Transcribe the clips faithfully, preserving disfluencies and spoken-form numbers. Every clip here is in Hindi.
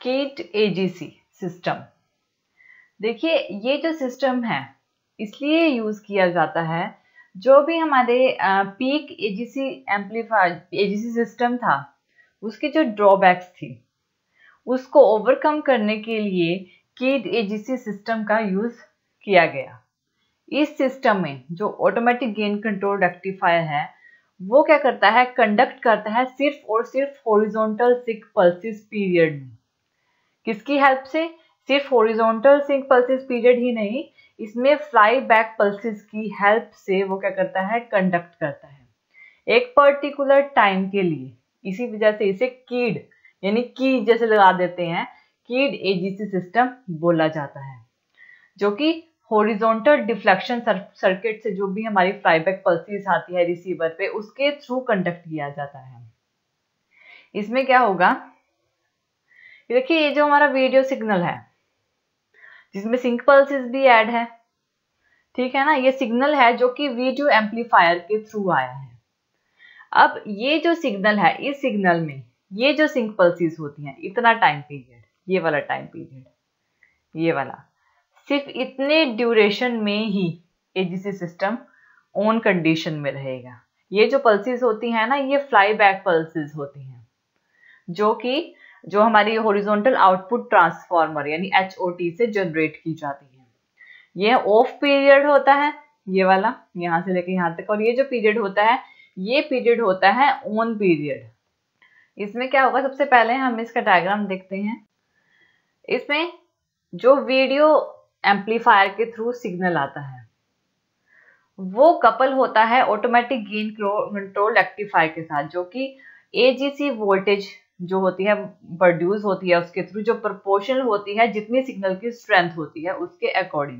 कीड एजीसी सिस्टम। देखिए ये जो सिस्टम है इसलिए यूज किया जाता है, जो भी हमारे peak AGC amplifier AGC system था उसके जो ड्रॉबैक्स थी उसको ओवरकम करने के लिए कीड एजीसी सिस्टम का यूज किया गया। इस सिस्टम में जो ऑटोमेटिक गेन कंट्रोल रेक्टिफायर है वो क्या करता है, कंडक्ट करता है सिर्फ और सिर्फ हॉरिजॉन्टल सिंक पल्सेस पीरियड में। किसकी हेल्प से? सिर्फ हॉरिजॉन्टल सिंक पल्सेस पीरियड ही नहीं, इसमें फ्लाई बैक पल्सेस की हेल्प से वो क्या करता है, कंडक्ट करता है एक पर्टिकुलर टाइम के लिए। इसी वजह से इसे कीड यानी की जैसे लगा देते हैं, कीड एजीसी सिस्टम बोला जाता है, जो कि हॉरिजॉन्टल डिफ्लेक्शन सर्किट से जो भी हमारी फ्लाईबैक पल्सेस आती है रिसीवर पे उसके थ्रू कंडक्ट किया जाता है। इसमें क्या होगा, देखिए ये जो हमारा वीडियो सिग्नल है जिसमें सिंक पल्सेस भी ऐड है, ठीक है ना, ये सिग्नल है जो कि वीडियो एम्पलीफायर के थ्रू आया है। अब ये जो सिग्नल है, इस सिग्नल में ये जो सिंक पल्सेस होती हैं, इतना टाइम पीरियड, ये वाला टाइम पीरियड, ये वाला, सिर्फ इतने ड्यूरेशन में ही एजीसी सिस्टम ऑन कंडीशन में रहेगा। ये जो पल्सेस होती हैं ना, ये फ्लाई बैक पल्सेस होती हैं, जो कि जो हमारी हॉरिजॉन्टल आउटपुट ट्रांसफार्मर यानी एच ओ टी से जनरेट की जाती है। ये ऑफ पीरियड होता है, ये वाला यहाँ से लेके यहाँ तक, और ये जो पीरियड होता है ये पीरियड होता है ऑन पीरियड। इसमें क्या होगा, सबसे पहले हम इसका डायग्राम देखते हैं। इसमें जो वीडियो एम्पलीफायर के थ्रू सिग्नल आता है वो कपल होता है ऑटोमेटिक गेन कंट्रोल रेक्टिफायर के साथ, जो कि एजीसी वोल्टेज जो होती है प्रोड्यूस होती है उसके थ्रू, जो प्रोपोर्शनल होती है जितनी सिग्नल की स्ट्रेंथ होती है उसके अकॉर्डिंग।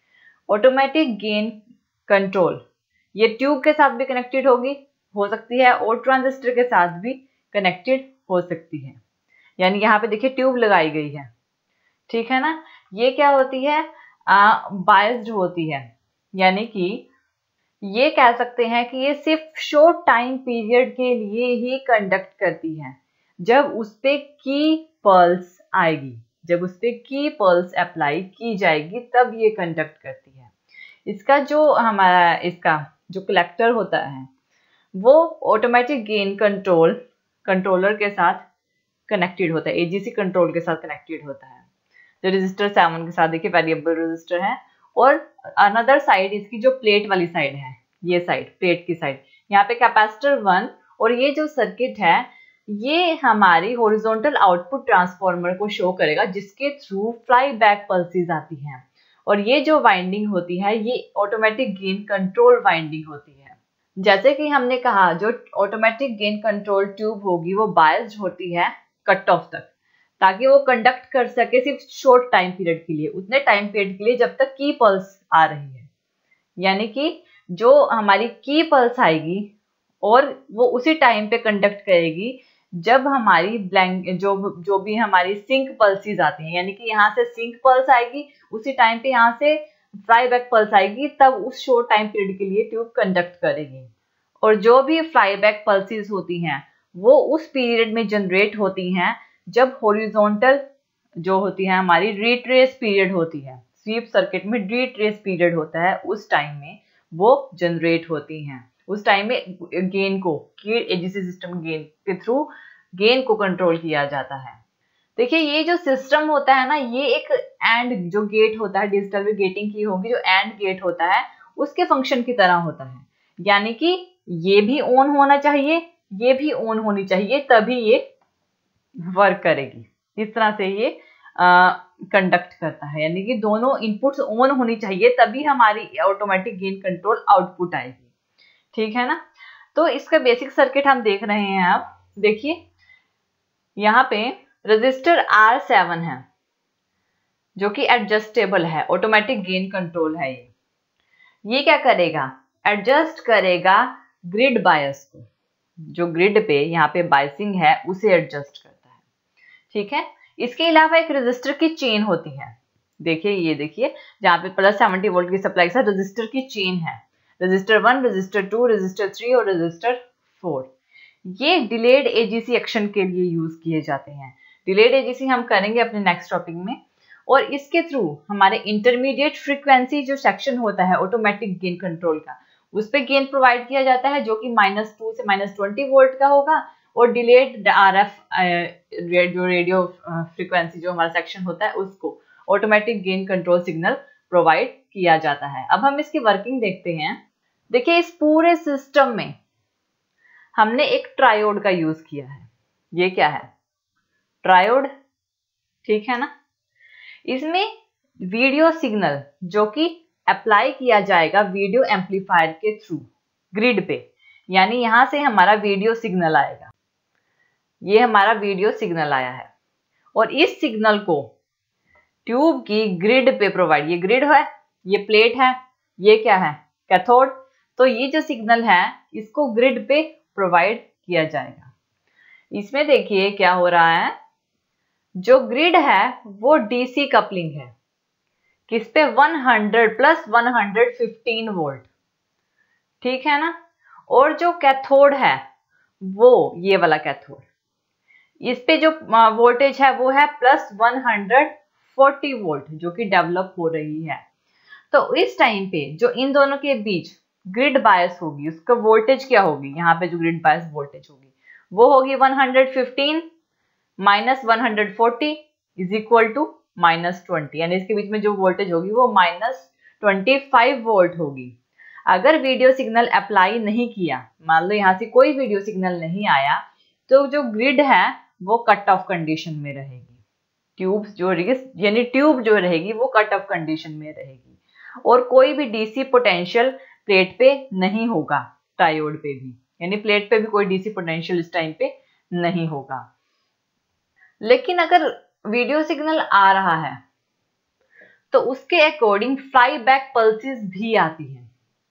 ऑटोमेटिक गेन कंट्रोल ये ट्यूब के साथ भी कनेक्टेड होगी, हो सकती है, और ट्रांजिस्टर के साथ भी कनेक्टेड हो सकती है। यानी यहाँ पे देखिए ट्यूब लगाई गई है, ठीक है ना। ये क्या होती है, बायस्ड होती है, यानी कि ये कह सकते हैं कि ये सिर्फ शॉर्ट टाइम पीरियड के लिए ही कंडक्ट करती है। जब उस पे की पल्स आएगी, जब उस पे की पल्स अप्लाई की जाएगी तब ये कंडक्ट करती है। इसका जो हमारा इसका जो कलेक्टर होता है वो ऑटोमेटिक गेन कंट्रोल कंट्रोलर के साथ कनेक्टेड होता है, एजीसी कंट्रोल के साथ कनेक्टेड होता है, जो रजिस्टर सेवन के साथ देखिए वेरिएबल रजिस्टर है। और अनदर साइड इसकी जो प्लेट वाली साइड है, ये साइड प्लेट की साइड, यहाँ पे कैपेसिटर वन, और ये जो सर्किट है ये हमारी हॉरिजॉन्टल आउटपुट ट्रांसफार्मर को शो करेगा जिसके थ्रू फ्लाई बैक पल्सेस आती हैं। और ये जो वाइंडिंग होती है ये ऑटोमेटिक गेन कंट्रोल वाइंडिंग होती है। जैसे कि हमने कहा जो ऑटोमेटिक गेन कंट्रोल ट्यूब होगी वो बायस्ड होती है कट ऑफ तक, ताकि वो कंडक्ट कर सके सिर्फ शॉर्ट टाइम पीरियड के लिए, उतने टाइम पीरियड के लिए जब तक की पल्स आ रही है। यानी कि जो हमारी की पल्स आएगी और वो उसी टाइम पे कंडक्ट करेगी जब हमारी ब्लैंक जो जो भी हमारी सिंक पल्सेस आती हैं, यानी कि यहाँ से सिंक पल्स आएगी उसी टाइम पे यहाँ से फ्लाई बैक पल्स आएगी, तब उस शॉर्ट टाइम पीरियड के लिए ट्यूब कंडक्ट करेगी। और जो भी फ्लाई बैक पल्सेस होती हैं वो उस पीरियड में जनरेट होती हैं जब हॉरिजॉन्टल जो होती है हमारी रिट्रेस पीरियड होती है, स्वीप सर्किट में रिट्रेस पीरियड होता है, उस टाइम में वो जनरेट होती हैं। उस टाइम में गेन को एजीसी सिस्टम गेन के थ्रू गेन को कंट्रोल किया जाता है। देखिए ये जो सिस्टम होता है ना, ये एक एंड जो गेट होता है, डिजिटल में गेटिंग की होगी, जो एंड गेट होता है उसके फंक्शन की तरह होता है। यानी कि ये भी ऑन होना चाहिए, ये भी ऑन होनी चाहिए, तभी ये वर्क करेगी। इस तरह से ये कंडक्ट करता है, यानी कि दोनों इनपुट्स ऑन होनी चाहिए तभी हमारी ऑटोमेटिक गेन कंट्रोल आउटपुट आएगी, ठीक है ना। तो इसका बेसिक सर्किट हम देख रहे हैं। आप देखिए यहाँ पे रजिस्टर आर सेवन है जो कि एडजस्टेबल है, ऑटोमेटिक गेन कंट्रोल है। ये ये क्या करेगा, एडजस्ट करेगा ग्रिड बायस को, जो ग्रिड पे यहाँ पे बायसिंग है उसे एडजस्ट करता है, ठीक है। इसके अलावा एक रजिस्टर की चेन होती है, देखिए ये देखिए जहाँ पे प्लस सेवेंटी वोल्ट की सप्लाई के साथ रजिस्टर की चेन है, register one, register two, register three और रजिस्टर फोर। ये डिलेड एजीसी एक्शन के लिए यूज किए जाते हैं। डिलेड एजीसी हम करेंगे अपने नेक्स्ट टॉपिक में। और इसके थ्रू हमारे इंटरमीडिएट फ्रीक्वेंसी जो सेक्शन होता है ऑटोमेटिक गेन कंट्रोल का, उस पर गेन प्रोवाइड किया जाता है जो कि माइनस टू से माइनस ट्वेंटी वोल्ट का होगा। और डिलेड आरएफ जो रेडियो फ्रीक्वेंसी जो हमारा सेक्शन होता है उसको automatic gain control signal provide किया जाता है। अब हम इसकी वर्किंग देखते हैं। देखिए इस पूरे सिस्टम में हमने एक ट्रायोड का यूज किया है। ये क्या है? ट्रायोड, ठीक है ना। इसमें वीडियो सिग्नल जो कि अप्लाई किया जाएगा वीडियो एम्पलीफायर के थ्रू ग्रिड पे, यानी यहां से हमारा वीडियो सिग्नल आएगा। ये हमारा वीडियो सिग्नल आया है और इस सिग्नल को ट्यूब की ग्रिड पे प्रोवाइड, ये ग्रिड है, ये प्लेट है, ये क्या है? कैथोड। तो ये जो सिग्नल है इसको ग्रिड पे प्रोवाइड किया जाएगा। इसमें देखिए क्या हो रहा है, जो ग्रिड है वो डीसी कपलिंग है, किस पे? Hundred plus one hundred fifteen volt, ठीक है ना। और जो कैथोड है वो ये वाला कैथोड, इस पे जो वोल्टेज है वो है plus one hundred forty volt जो कि डेवलप हो रही है। तो इस टाइम पे जो इन दोनों के बीच ग्रिड बायस होगी उसका वोल्टेज क्या होगी? यहाँ पे जो ग्रिड बायस वोल्टेज होगी वो होगी one hundred fifteen minus one hundred forty is equal to minus twenty, यानी इसके बीच में जो वोल्टेज होगी वो माइनस ट्वेंटी फाइव वोल्ट होगी। अगर वीडियो सिग्नल अप्लाई नहीं किया, मान लो यहाँ से कोई वीडियो सिग्नल नहीं आया, तो जो ग्रिड है वो कट ऑफ कंडीशन में रहेगी। ट्यूब जो यानी ट्यूब जो रहेगी वो कट ऑफ कंडीशन में रहेगी और कोई भी डीसी पोटेंशियल प्लेट पे नहीं होगा, ट्रायोड पे भी, यानी प्लेट पे भी कोई डीसी पोटेंशियल इस टाइम पे नहीं होगा। लेकिन अगर वीडियो सिग्नल आ रहा है तो उसके अकॉर्डिंग फ्लाई बैक पल्सेस भी आती हैं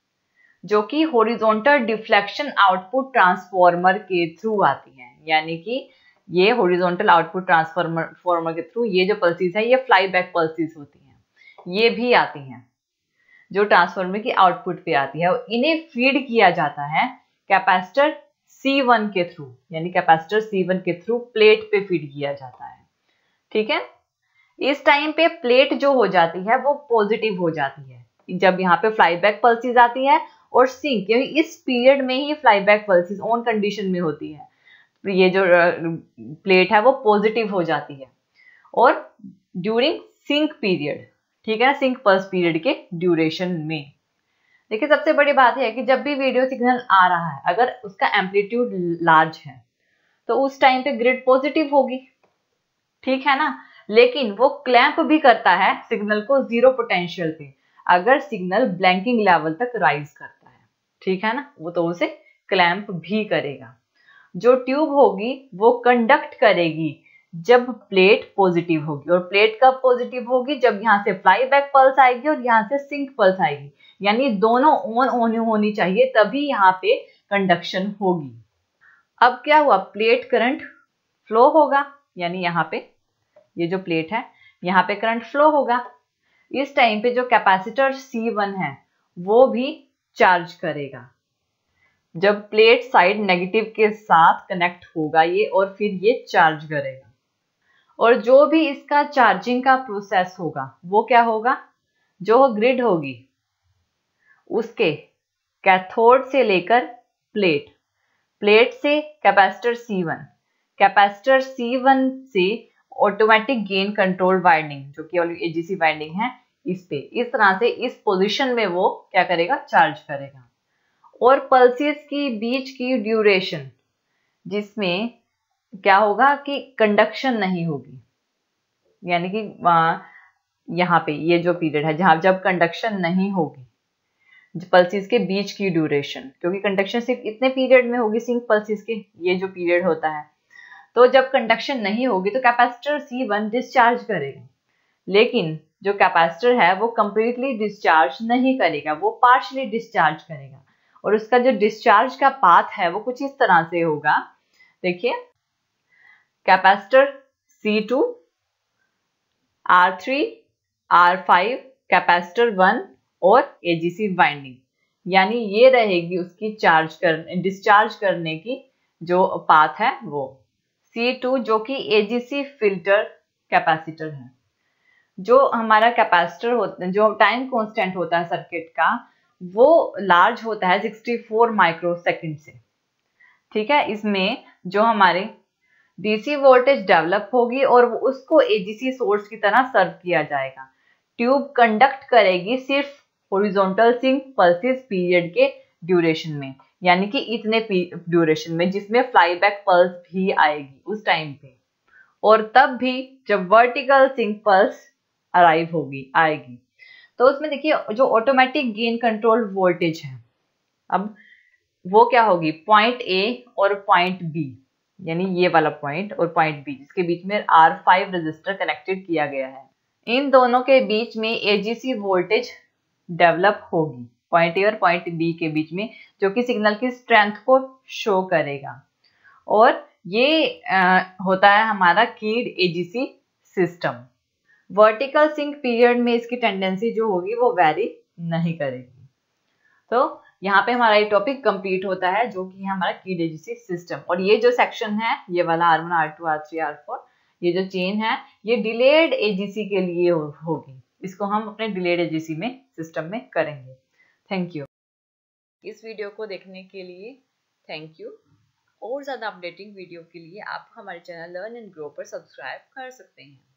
जो कि हॉरिजॉन्टल डिफ्लेक्शन आउटपुट ट्रांसफॉर्मर के थ्रू आती हैं। यानी कि ये हॉरिजॉन्टल आउटपुट ट्रांसफॉर्मर फॉर्मर के थ्रू ये जो पल्सेस है ये फ्लाई बैक पल्सेस होती हैं, ये भी आती हैं जो ट्रांसफॉर्मर की आउटपुट पे आती है। इन्हें फीड किया जाता है कैपेसिटर सी वन के थ्रू, यानी कैपेसिटर सी वन के थ्रू प्लेट पे फीड किया जाता है, ठीक है। इस टाइम पे प्लेट जो हो जाती है वो पॉजिटिव हो जाती है जब यहाँ पे फ्लाई बैक पल्सेस आती है और सिंक, क्योंकि इस पीरियड में ही fly back pulses on condition में होती है, तो ये जो प्लेट है वो पॉजिटिव हो जाती है। और ड्यूरिंग सिंक पीरियड, ठीक है, सिंक पल्स पीरियड के ड्यूरेशन में। देखिए सबसे बड़ी बात है कि जब भी वीडियो सिग्नल आ रहा है अगर उसका एम्पलीट्यूड लार्ज है तो उस टाइम पे ग्रिड पॉजिटिव होगी, ठीक है ना। लेकिन वो क्लैंप भी करता है सिग्नल को जीरो पोटेंशियल पे अगर सिग्नल ब्लैंकिंग लेवल तक राइज करता है, ठीक है ना, वो तो उसे क्लैंप भी करेगा। जो ट्यूब होगी वो कंडक्ट करेगी जब प्लेट पॉजिटिव होगी, और प्लेट कब पॉजिटिव होगी? जब यहाँ से फ्लाई बैक पल्स आएगी और यहाँ से सिंक पल्स आएगी, यानी दोनों ऑन ऑन होनी चाहिए तभी यहाँ पे कंडक्शन होगी। अब क्या हुआ? प्लेट करंट फ्लो होगा, यानी यहाँ पे ये जो प्लेट है यहाँ पे करंट फ्लो होगा। इस टाइम पे जो कैपेसिटर सी वन है वो भी चार्ज करेगा जब प्लेट साइड नेगेटिव के साथ कनेक्ट होगा ये, और फिर ये चार्ज करेगा। और जो भी इसका चार्जिंग का प्रोसेस होगा वो क्या होगा? जो ग्रिड होगी उसके कैथोड से लेकर प्लेट, प्लेट से capacitor C one, capacitor C one से ऑटोमेटिक गेन कंट्रोल वाइंडिंग जो कि एजीसी वाइंडिंग है इस पे, इस तरह से इस पोजीशन में वो क्या करेगा? चार्ज करेगा। और पल्सेस की बीच की ड्यूरेशन जिसमें क्या होगा कि कंडक्शन नहीं होगी, यानी कि यहाँ पे ये जो पीरियड है जहां जब कंडक्शन नहीं होगी, पल्सेस के बीच की ड्यूरेशन, क्योंकि कंडक्शन सिर्फ इतने पीरियड में होगी सिंक पल्सेस के, ये जो पीरियड होता है, तो जब कंडक्शन नहीं होगी तो कैपेसिटर सी वन डिस्चार्ज करेगा। लेकिन जो कैपेसिटर है वो कंप्लीटली डिस्चार्ज नहीं करेगा, वो पार्शली डिस्चार्ज करेगा। और उसका जो डिस्चार्ज का पाथ है वो कुछ इस तरह से होगा। देखिए capacitor C two, R three, R five, capacitor one और एजीसी वाइंडिंग, यानी ये रहेगी उसकी चार्ज कर डिस्चार्ज करने की जो पाथ है वो। सी टू जो कि एजीसी फिल्टर कैपेसिटर है। जो हमारा कैपेसिटर होता है, जो टाइम कांस्टेंट होता है सर्किट का, वो लार्ज होता है सिक्सटी फोर माइक्रोसेकंड से। ठीक है, इसमें जो हमारे डीसी वोल्टेज डेवलप होगी और वो उसको एजीसी सोर्स की तरह सर्व किया जाएगा। ट्यूब कंडक्ट करेगी सिर्फ हॉरिजॉन्टल सिंक पल्सेस पीरियड के ड्यूरेशन में, यानी कि इतने ड्यूरेशन में जिसमें फ्लाईबैक पल्स भी आएगी उस टाइम पे, और तब भी जब वर्टिकल सिंक पल्स अराइव होगी आएगी। तो उसमें देखिए जो ऑटोमेटिक गेन कंट्रोल वोल्टेज है, अब वो क्या होगी, पॉइंट ए और पॉइंट बी, यानी ये वाला पॉइंट और पॉइंट बी जिसके बीच में आर फाइव रजिस्टर कनेक्टेड किया गया है, इन दोनों के बीच में एजीसी वोल्टेज डेवलप होगी पॉइंट ए और पॉइंट बी के बीच में, जो कि सिग्नल की स्ट्रेंथ को शो करेगा। और ये आ, होता है हमारा keyed AGC system. Vertical sync period में इसकी टेंडेंसी जो होगी वो वेरी नहीं करेगी। तो यहाँ पे हमारा ये टॉपिक कंप्लीट होता है, जो कि हमारा कीड एजीसी सिस्टम। और ये जो सेक्शन है, ये वाला R one, R two, R three, R four, ये जो चेन है ये डिलेड एजीसी के लिए हो, होगी। इसको हम अपने डिलेड एजीसी में सिस्टम में करेंगे। Thank you. इस वीडियो को देखने के लिए थैंक यू। और ज़्यादा अपडेटिंग वीडियो के लिए आप हमारे चैनल लर्न एंड ग्रो पर सब्सक्राइब कर सकते हैं।